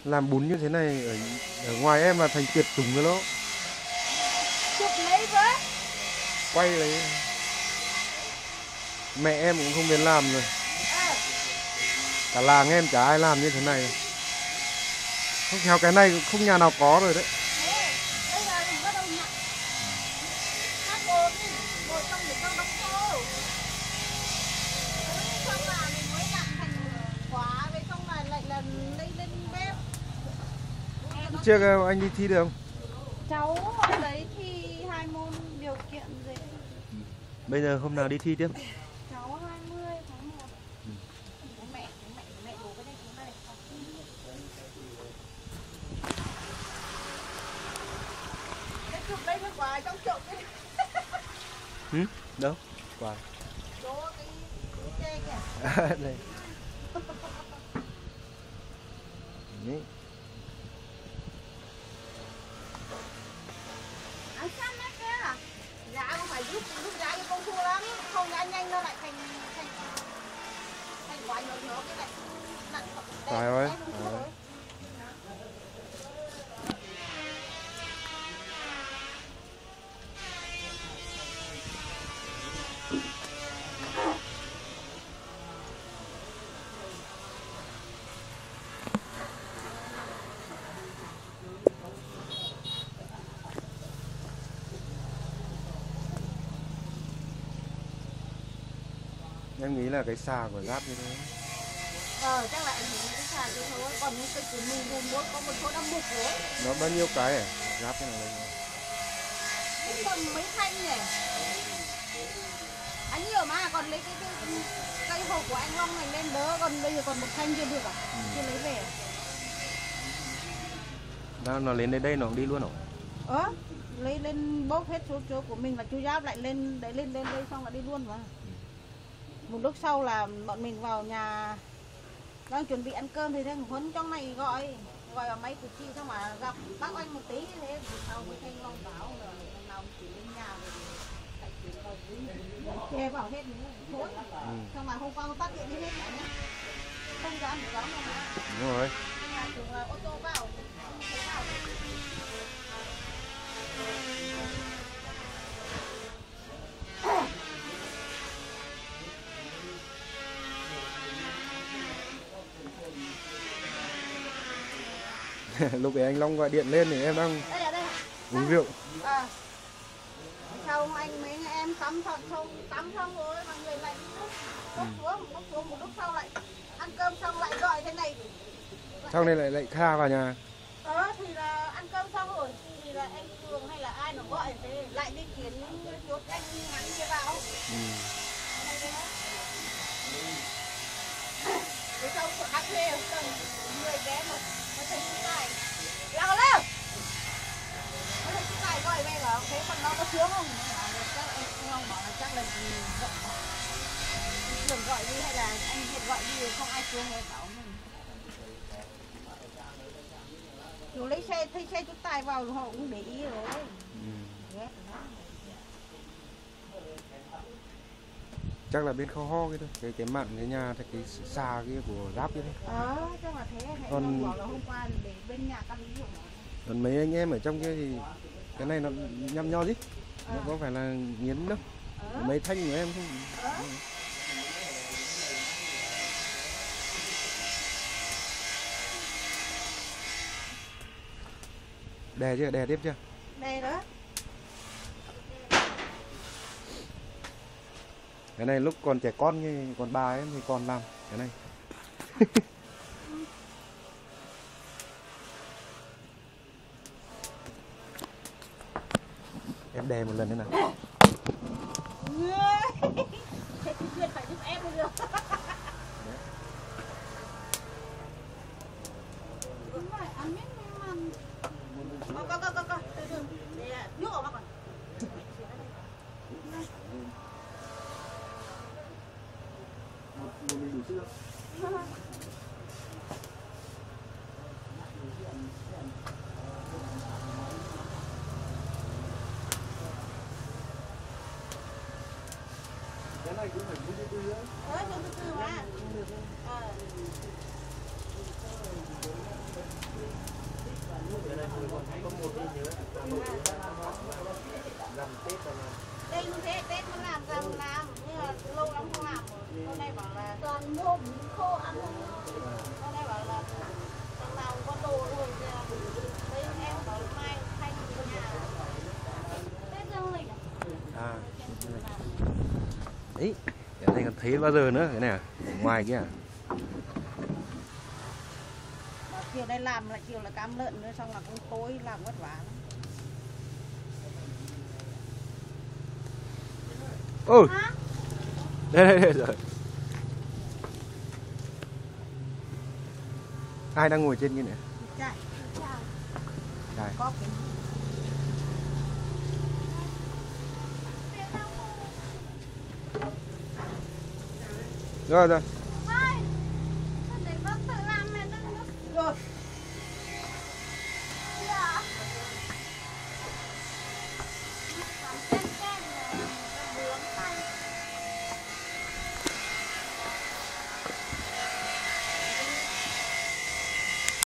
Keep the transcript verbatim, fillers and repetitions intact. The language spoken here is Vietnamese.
làm bún như thế này ở, ở ngoài em là thành tuyệt chủng rồi đó. Chụp lấy với. Quay lấy. Mẹ em cũng không biết làm rồi. À. Cả làng em chả ai làm như thế này. Không theo cái này không nhà nào có rồi đấy. Đây là mình bắt đầu nhặt. Hát bột đi, bột xong để cho đóng khô. Xong là mình mới nặn thành quả, với xong là lại là lấy lên bếp. Trước anh đi thi được không? Cháu hôm đấy thì hai môn điều kiện dễ. Bây giờ hôm nào đi thi tiếp? Cháu hai mươi tháng một. Ừ. Mẹ, mẹ, mẹ đổ cái này xuống đây. Cái chụp đây cái quả trong trộm ấy. Ừ? Đâu? Quả. Đố cái cái kìa. À, đây. Đấy. Ăn săn đấy kìa. Giá không phải giúp giúp giá cho công phu lắm, không giá nhanh nó lại thành thành thành quả nhỏ nhỏ cái này nặng thật. Phải rồi. Em nghĩ là cái xà của giáp như thế. Ờ, chắc là ảnh hưởng đến cái xà chứ thôi. Còn những cái của mình vùng muốn có một số đâm mục rồi. Nó bao nhiêu cái à? Giáp cái này lên. Cũng còn mấy thanh nhỉ. Anh nhiều mà, còn lấy cái, cái cây hộp của anh Long này lên đỡ. Còn bây giờ còn một thanh chưa được à? Ừ. Chưa lấy về à? Nó, nó lên đến đây nó cũng đi luôn hả? Ờ, lấy lên bốc hết số chỗ của mình và chú Giáp lại lên đấy, lên lên đây xong lại đi luôn mà. Một lúc sau là bọn mình vào nhà đang chuẩn bị ăn cơm thì thằng Huấn trong này gọi gọi vào máy của chị, xong mà gặp bác anh một tí thế sau mới thanh Long báo là thằng nào chỉ lên nhà rồi lại chuyển vào dưới chè vào hết nữa thối. Ừ. Xong mà hôm qua nó tắt điện đi hết cả nhá, không dám để đón đâu mà. Đúng rồi. Nhà tưởng là ô tô vào không thấy vào. Lúc ấy anh Long gọi điện lên thì em đang Đây là đây. uống rượu. À. Xong anh mấy em tắm xong xong tắm xong rồi mọi người lại đi bốc xuống, bốc xuống một lúc sau lại ăn cơm xong lại gọi thế này. Sau này lại lại Kha vào nhà. Ờ thì là ăn cơm xong rồi thì là anh Cường hay là ai nó gọi thế lại đi kiếm chốt anh hắn kia vào. Ừ. Thế xong của hát thuê tầng mười vé một nó thấy chú Tài lao lên, nó thấy chú Tài gọi về bảo thế con nó có sướng không? Chắc anh Long bảo là chắc là giận Cường gọi đi hay là anh Việt gọi đi không ai sướng nghe bảo mình. Chú lấy xe, thấy xe chú Tài vào họ cũng để ý rồi. Ừ. Chắc là bên Khao Ho kia thôi, cái cái mặn cái nhà thì cái xà kia của Giáp kia thôi. Ờ, chắc là thế. Hãy còn bảo là hôm qua để bên nhà căn lý. Còn mấy anh em ở trong kia thì cái này nó nhăm nho chứ, à. Nó có phải là nghiến đâu. À. Mấy thanh của em không. À. Đè chưa, đè tiếp chưa? Đè đó. Cái này lúc còn trẻ con như còn bà em thì còn làm cái này. Em đè một lần nữa nào. Thế thì Duyên phải giúp em mới được. Đúng rồi, ăn miếng nhưng mà... Có, có, có, có, từ từ. Để nước ở bác còn. Một mình đủ sữa. Cái này cũng phải bốn mươi tư nữa. Ờ, bốn mươi tư mà. Ờ. nay bảo là toàn mua bún khô ăn thôi. Hôm nay bảo là thằng nào có đồ rồi thì đấy em bảo mai thay về nhà. Tết Dương Lịch à? À. Đấy, cái này còn thấy bao giờ nữa cái này à? Ở ngoài kia à? Mà chiều nay làm lại chiều là cám lợn nữa xong là cũng tối làm vất vả lắm. Ôi. Hả? Đây đây đây rồi. Ai đang ngồi trên kia này? Chạy. Chạy. Có cái Rồi rồi.